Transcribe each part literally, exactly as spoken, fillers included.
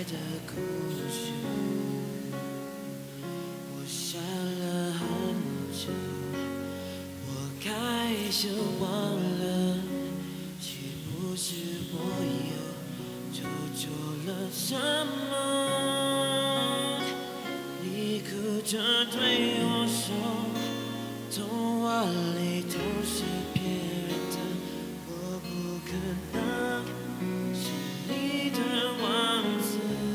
的故事，我想了很久，我开始忘了，是不是我又做错了什么？你哭着对我说，童话里都是骗人的，我不可能是你的王子。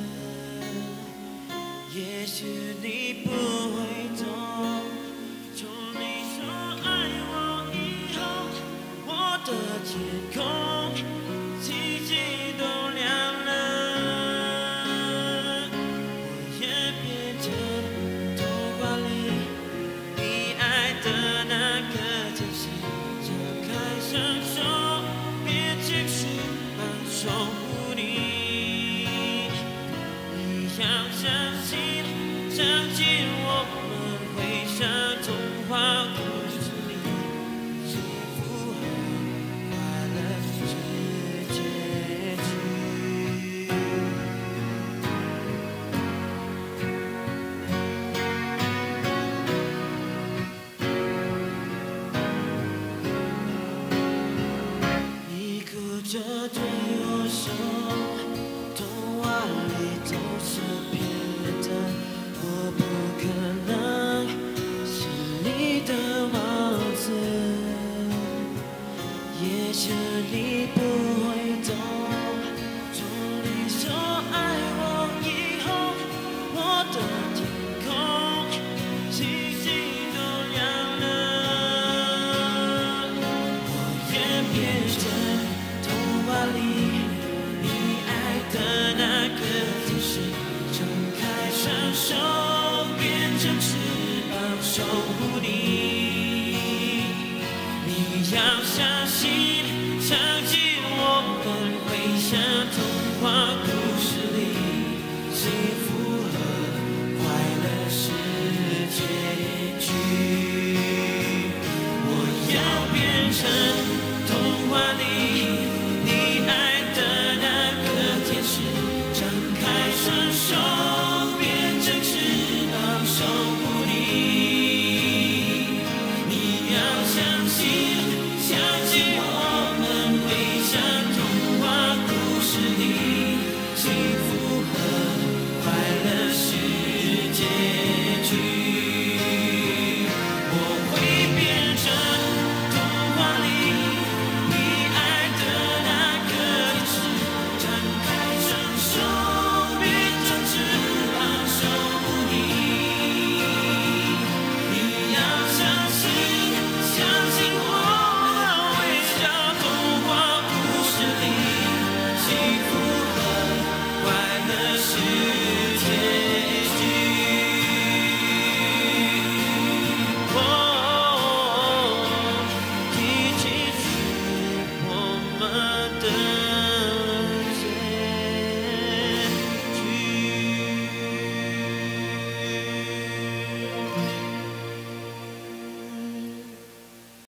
也许你不会懂，从你说爱我以后，我的天空奇迹都亮了，我也变成童话里你爱的那个天使，张开双手，变成翅膀守护你。你要相信，相信我们会像童话故事里，幸福和快乐是结局。你哭着对我说，童话里都是骗人的，我不可能是你的王子。也许你不会懂，从你说爱我以后，我的天空奇迹都亮了，我也变成童话里你爱的那个天使，张开双手，变成翅膀守护你。你要相信，相信我们会像童话故事里，幸福和快乐是结局。我要变成童话里你爱的那个天使，张开双手，变成翅膀守护你。你要相信，相信我们会像童话故事里，幸福和快乐是结局。我会变成童话里你爱的那个天使，张开双手，变成翅膀守护你。你要相信，相信我们会像童话故事里，幸福和快乐是